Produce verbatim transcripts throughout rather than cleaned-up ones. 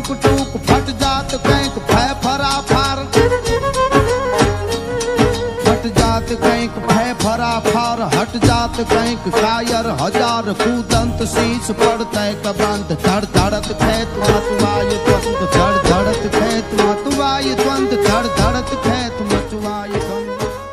टूक टूक फट जात कैंक भय फरा फार फट जात कैंक भय फरा फार हट जात कैंक कायर हजार कूदंत शीश पड़ते कबंत धड़ धड़त खेत मचुआय द्वंद धड़ धड़त खेत मचुआय द्वंद धड़ धड़त खेत मचुआय द्वंद।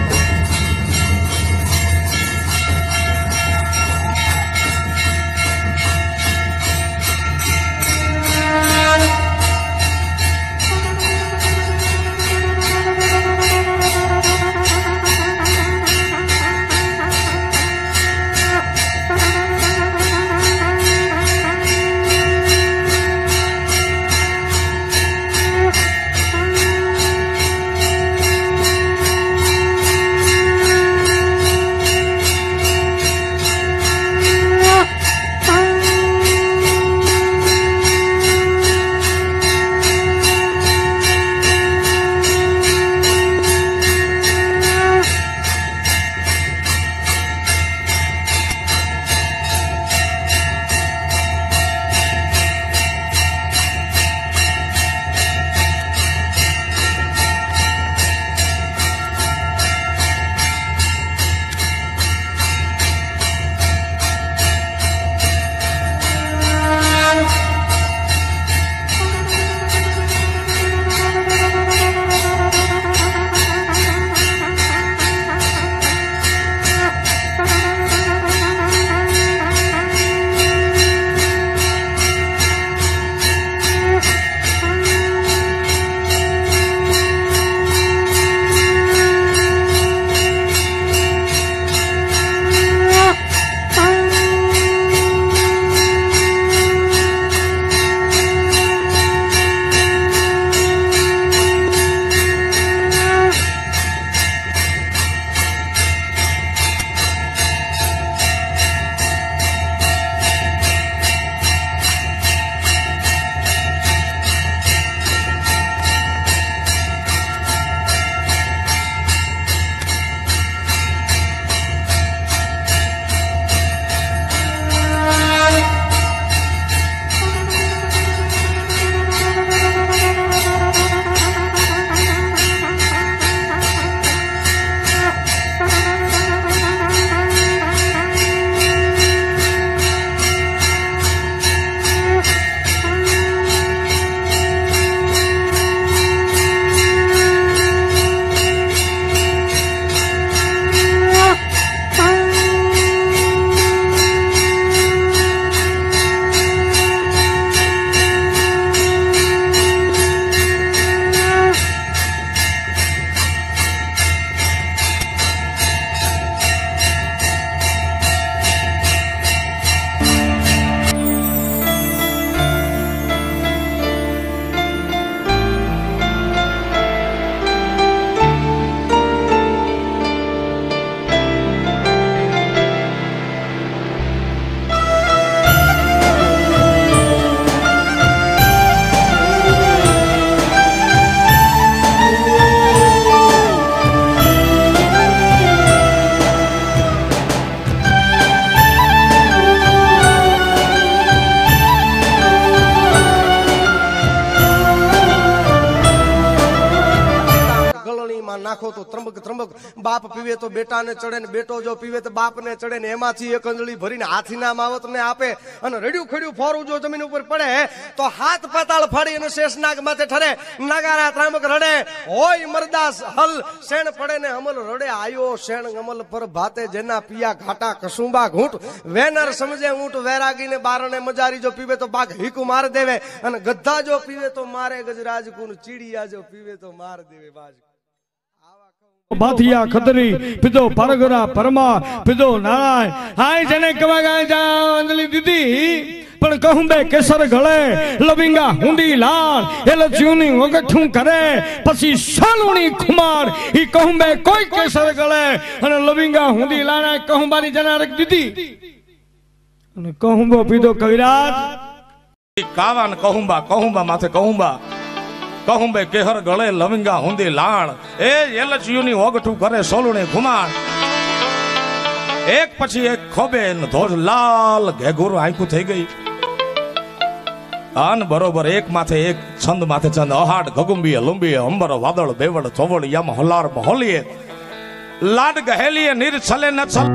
નાખો તો ત્રંબક ત્રંબક બાપ પીવે તો બેટા ને ચડે ને બેટો જો પીવે તો બાપ ને ચડે ને એમાંથી એક અંજળી ભરીને હાથીના માવત ને આપે અને રડ્યું ખડ્યું ફોરું જો જમીન ઉપર પડે તો હાથ પાતાળ ફાડી અને શેષનાગ માથે ઠરે નાગારા ત્રાંબક રડે હોય મરદાસ હલ શેણ પડે ને અમલ રડે આયો શેણ અમલ પર ભાતે જેના પિયા ઘાટા કસુંબા ઘૂંટ વેનર સમજે ઊંટ વૈરાગી ને બારણે મજારી જો પીવે તો બાઘ હીકુ માર દેવે અને ગધા જો પીવે તો મારે ગજરાજ કુન ચીડિયા જો પીવે તો માર દેવે બાજ बाथिया खतरी पिदो परगरा परमा पिदो नारायण हाय जने कवा गाय जा अंजलि दीदी पण कहूं बे केसर गळे लविंगा हुंडी लाल एल ज्यूनी वगठू करे पसी सालुणी कुमार ई कहूं बे कोई केसर गळे अने लविंगा हुंडी लाना कहूं बारी जना रख दीदी अने कहूं बो पिदो कविराज कावान कहूं बा कहूं बा माथे कहूं बा कहूं बे केहर गळे लविंगा हुंदी लाण ए एलचयूनी ओगठू करे सोलुणे घुमाण एक પછી એક ખોબે ધોજ લાલ ઘેઘુર આંખું થઈ ગઈ આન બરોબર એક માથે એક છંદ માથે છંદ અહાડ ગગુંબીએ લુંબીએ અંબર વાદળ બેવડ ચોવડ યમ હલાર મહોલીએ લાડ ગહેલીએ નીર છલે ન છલ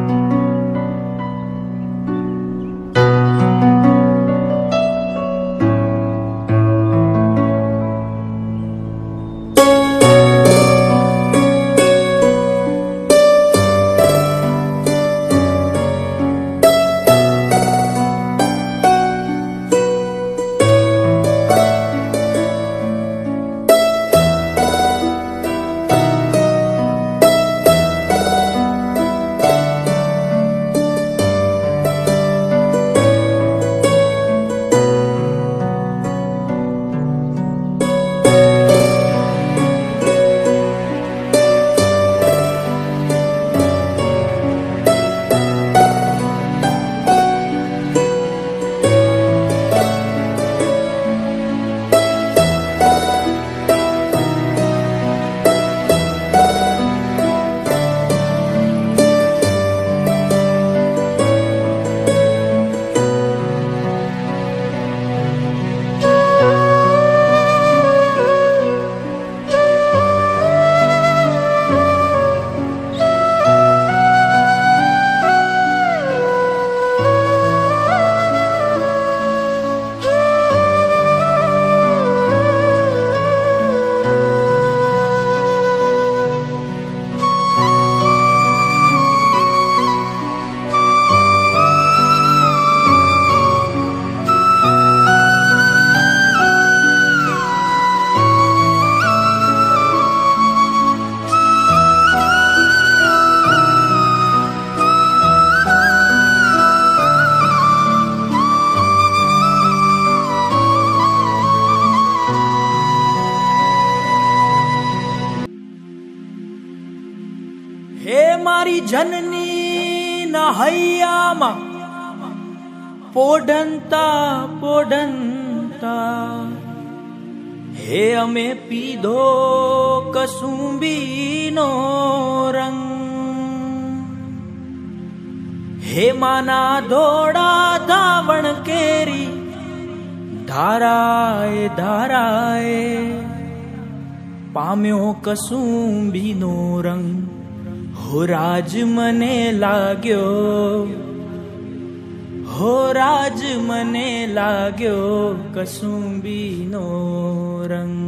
जननी नहैयामा पोढंता पोढंता हे अमे पीधो कसुंबीनो रंग हे माना धोड़ा धावण केरी धाराए धाराए पाम्यो कसुंबीनो रंग हो राज मने लाग्यो हो राज मने लाग्यो कसुंबीनो रंग।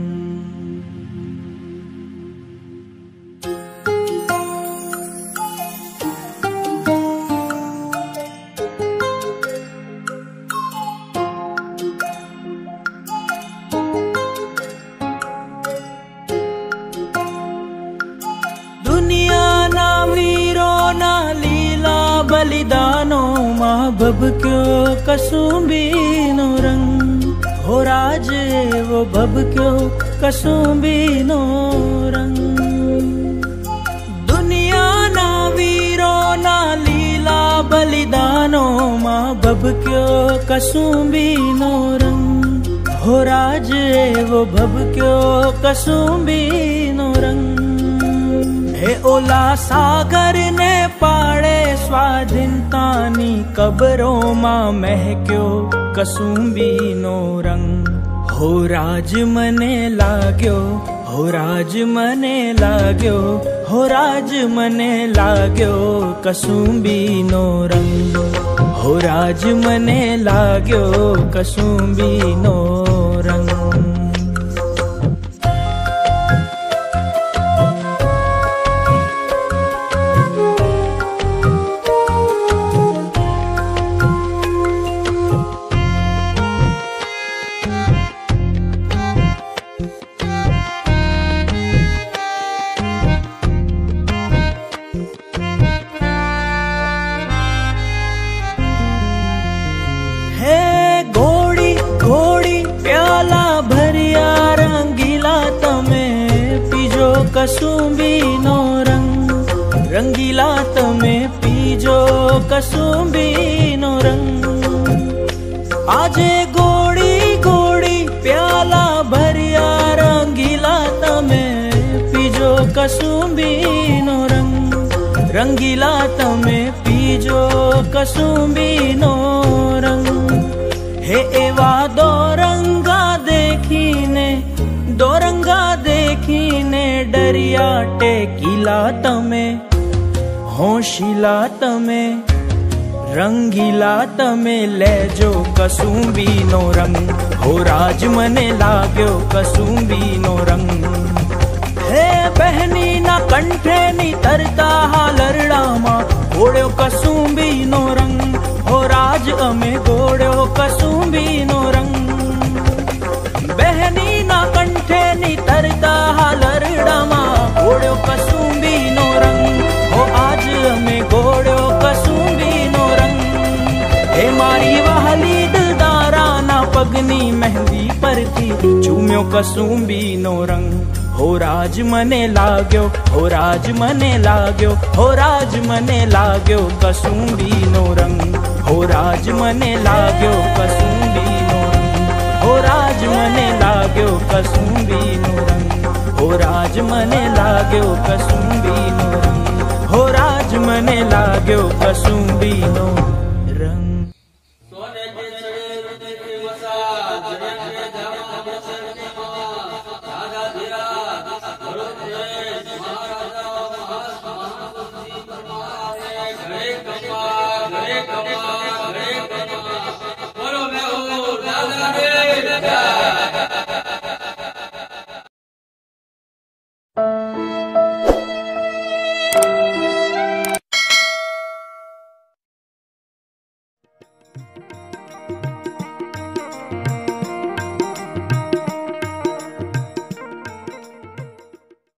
बलिदानो माँ बब क्यों कसुंबीनो रंग हो राज वो बब क्यों कसुंबीनो रंग। दुनिया ना वीरो ना लीला बलिदानो माँ बब क्यों कसुंबीनो रंग हो राज वो बब क्यों कसुंबीनो रंग। हे ओला सागर ने पाड़े स्वाधीनतानी कब्रों मां महक्यो कसुंबीनो रंग हो राज मने लाग्यो हो राज मने लाग्यो हो राज मने लाग्यो कसुंबीनो रंग हो राज मने लाग्यो कसुंबीनो रंग। कसुंबीनो रंग रंगीला तमे पीजो कसुंबीनो रंग। आजे गोड़ी गोड़ी प्याला भरिया रंगीला तमे पीजो कसुंबीनो रंग रंगीला तमे पीजो कसुंबीनो रंग। हे एवा दोरंगा देखीने दोरंगा देखीने डरिया टेकीला तमे होशिला तमे रंगीला तमे लेजो कसुंबी नो रंग हो राज मने लाग्यो कसुंबी नो रंग हे बहनी ना कंठे नी तरता हालरडामा घोड़ो कसुंबी नो रंग हो राज अमे घोड़ो कसुंबी नो रंग बहनी ना कंठे नी तरता हालरडामा घोड़ो कसुंबी नो रंग हो आज अमे घोड़ो कसुंबी नो रंग हे मारी वहली दिलदारा ना पगनी मेहंदी पर थी चूम्यो कसुंबी नो रंग हो राज मने लाग्यो हो राज मने लाग्यो हो राज मने लाग्यो कसुंबी नो रंग हो राज मने लाग्यो कसुंबी नो रंग हो राज मने लाग्यो कसुंबी नो रंग हो राज मने लाग्यो कसुंबी नो रंग हो राज मने लाग्यो कसुंबी नो